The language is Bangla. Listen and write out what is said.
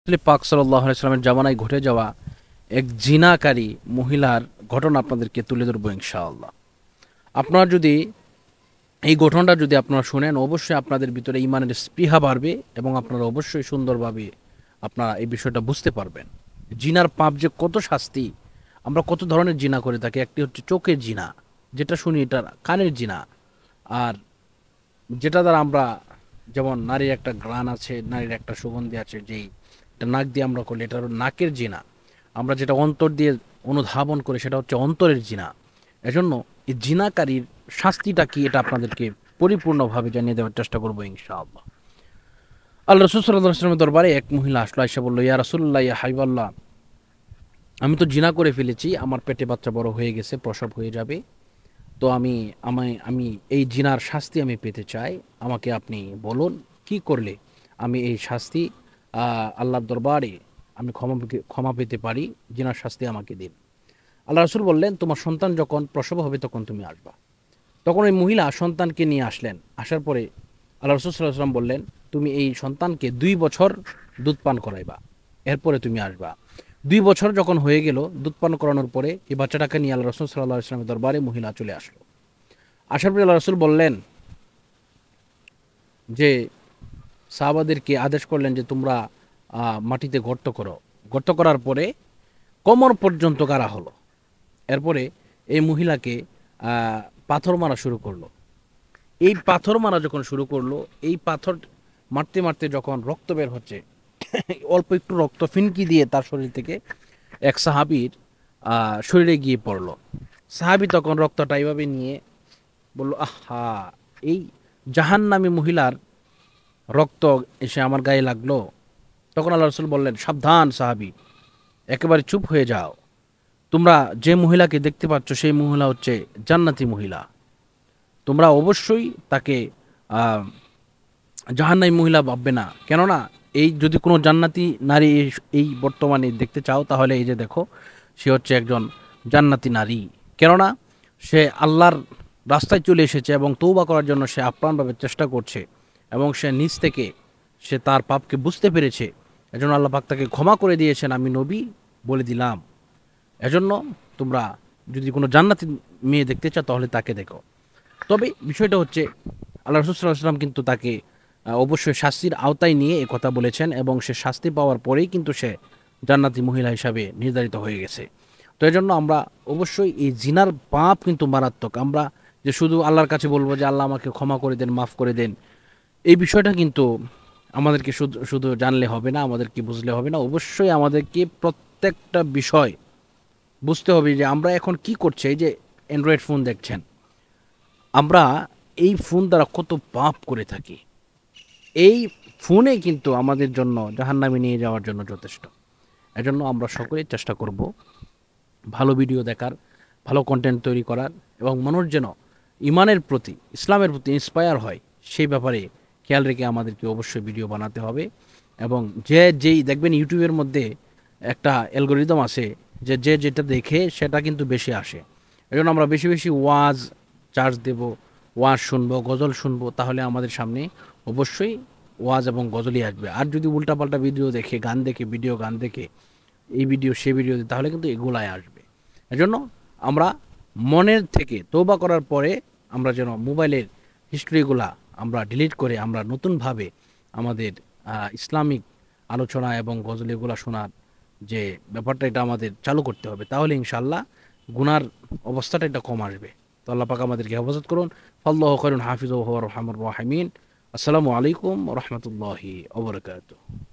পাক সাল্লাল্লাহু আলাইহি সাল্লামের জামানায় ঘটে যাওয়া এক জিনাকারী মহিলার ঘটনা আপনাদেরকে তুলে ধরবো ইনশাআল্লাহ। আপনারা যদি এই ঘটনাটা যদি আপনারা শুনেন, অবশ্যই আপনাদের ভিতরে ঈমানের স্পৃহা বাড়বে এবং আপনারা অবশ্যই সুন্দরভাবে আপনারা এই বিষয়টা বুঝতে পারবেন। জিনার পাপ যে কত শাস্তি, আমরা কত ধরনের জিনা করে থাকি। একটি হচ্ছে চোখের জিনা, যেটা শুনি এটা কানের জিনা, আর যেটা দ্বারা আমরা, যেমন নারীর একটা ঘ্রাণ আছে, নারীর একটা সুগন্ধি আছে, যেই এটা নাক দিয়ে আমরা করলে এটা হলো নাকের জিনা। আমরা যেটা অন্তর দিয়ে অনুধাবন করি সেটা হচ্ছে অন্তরের জিনা। এজন্য এই জিনাকারীর শাস্তিটা কি এটা আপনাদেরকে পরিপূর্ণভাবে জানিয়ে দেওয়ার চেষ্টা করবো ইনশাআল্লাহ। আল্লাহ রাসূল সাল্লাল্লাহু আলাইহি ওয়াসাল্লামের দরবারে এক মহিলা আসলো, আয়েশা বলল, ইয়া রাসূলুল্লাহ, ইয়া হাবিবাল্লাহ, আমি তো জিনা করে ফেলেছি, আমার পেটে বাচ্চা বড় হয়ে গেছে, প্রসব হয়ে যাবে। তো আমি এই জিনার শাস্তি আমি পেতে চাই। আমাকে আপনি বলুন কি করলে আমি এই শাস্তি আল্লাহর দরবারে আমি ক্ষমা পেতে পারি। জিনার শাস্তি আমাকে দিন। আল্লাহ রাসূল বললেন, তোমার সন্তান যখন প্রসব হবে তখন তুমি আসবা। তখন ওই মহিলা সন্তানকে নিয়ে আসলেন। আসার পরে আল্লাহ রাসূল সাল্লাল্লাহু আলাইহি ওয়াসাল্লাম বললেন, তুমি এই সন্তানকে 2 বছর দুধ পান করাইবা, এরপরে তুমি আসবা। 2 বছর যখন হয়ে গেল, দুধ পান করানোর পরে এই বাচ্চাটাকে নিয়ে আল্লাহ রাসূল সাল্লাল্লাহু আলাইহি ওয়াসাল্লামের দরবারে মহিলা চলে আসলো। আসার পরে আল্লাহ রাসূল বললেন যে, সাহাবাদেরকে আদেশ করলেন যে তোমরা মাটিতে গর্ত করো। গর্ত করার পরে কোমর পর্যন্ত গাড়া হলো। এরপরে এই মহিলাকে আহ, পাথর মারা শুরু করলো। এই পাথর মারা যখন শুরু করলো, এই পাথর মারতে মারতে যখন রক্ত বের হচ্ছে, অল্প একটু রক্ত ফিনকি দিয়ে তার শরীর থেকে এক সাহাবীর শরীরে গিয়ে পড়লো। সাহাবী তখন রক্তটা এইভাবে নিয়ে বলল, আহা, এই জাহান্নামী মহিলার রক্ত এসে আমার গায়ে লাগলো। তখন আল্লাহ রসুল বললেন, সাবধান সাহাবী, একেবারে চুপ হয়ে যাও। তোমরা যে মহিলাকে দেখতে পাচ্ছ সেই মহিলা হচ্ছে জান্নাতি মহিলা। তোমরা অবশ্যই তাকে আহ, জাহান্নামী মহিলা ভাববে না। কেননা এই যদি কোনো জান্নাতি নারী এই বর্তমানে দেখতে চাও, তাহলে এই যে দেখো, সে হচ্ছে একজন জান্নাতি নারী। কেননা সে আল্লাহর রাস্তায় চলে এসেছে এবং তৌবা করার জন্য সে আপ্রাণভাবে চেষ্টা করছে এবং সে নিজ থেকে সে তার পাপকে বুঝতে পেরেছে। এজন্য আল্লাহ পাক তাকে ক্ষমা করে দিয়েছেন, আমি নবী বলে দিলাম। এজন্য তোমরা যদি কোনো জান্নাতি মেয়ে দেখতে চাও তাহলে তাকে দেখো। তবে বিষয়টা হচ্ছে, আল্লাহ রাসূল সাল্লাল্লাহু আলাইহি ওয়াসাল্লাম কিন্তু তাকে অবশ্যই শাস্তির আওতায় নিয়ে কথা বলেছেন এবং সে শাস্তি পাওয়ার পরেই কিন্তু সে জান্নাতি মহিলা হিসাবে নির্ধারিত হয়ে গেছে। তো এই জন্য আমরা অবশ্যই এই জিনার পাপ কিন্তু মারাত্মক। আমরা যে শুধু আল্লাহর কাছে বলবো যে আল্লাহ আমাকে ক্ষমা করে দেন, মাফ করে দেন, এই বিষয়টা কিন্তু আমাদেরকে শুধু শুধু জানলে হবে না, আমাদেরকে বুঝলে হবে না। অবশ্যই আমাদেরকে প্রত্যেকটা বিষয় বুঝতে হবে যে আমরা এখন কি করছি। এই যে অ্যান্ড্রয়েড ফোন দেখছেন, আমরা এই ফোন দ্বারা কত পাপ করে থাকি। এই ফোনে কিন্তু আমাদের জন্য জাহান্নামে নিয়ে যাওয়ার জন্য যথেষ্ট। এজন্য আমরা সকলেই চেষ্টা করব ভালো ভিডিও দেখার, ভালো কন্টেন্ট তৈরি করার এবং মানুষ যেন ইমানের প্রতি, ইসলামের প্রতি ইন্সপায়ার হয়, সেই ব্যাপারে খেয়াল রেখে আমাদেরকে অবশ্যই ভিডিও বানাতে হবে। এবং যেই দেখবেন ইউটিউবের মধ্যে একটা অ্যালগোরিদম আছে যে যেটা দেখে সেটা কিন্তু বেশি আসে। এজন্য আমরা বেশি বেশি ওয়াজ চার্জ দেব, ওয়াজ শুনবো, গজল শুনবো, তাহলে আমাদের সামনে অবশ্যই ওয়াজ এবং গজলই আসবে। আর যদি উল্টাপাল্টা ভিডিও দেখে, গান দেখে, ভিডিও গান দেখে, এই ভিডিও সে ভিডিও, তাহলে কিন্তু এগুলাই আসবে। এজন্য আমরা মনের থেকে তওবা করার পরে আমরা যেন মোবাইলের হিস্ট্রিগুলা আমরা ডিলিট করে আমরা নতুনভাবে আমাদের ইসলামিক আলোচনা এবং গজল এগুলা শোনার যে ব্যাপারটা, এটা আমাদের চালু করতে হবে। তাহলে ইনশাআল্লাহ গুনার অবস্থাটা এটা কম আসবে। তো আল্লাহ পাক আমাদেরকে হেফাজত করুন। আল্লাহু খায়রুন হাফিজ ওয়া হুয়া আরহামুর রাহিমিন। আসসালামু আলাইকুম ওয়া রাহমাতুল্লাহি ওয়া বারাকাতুহু।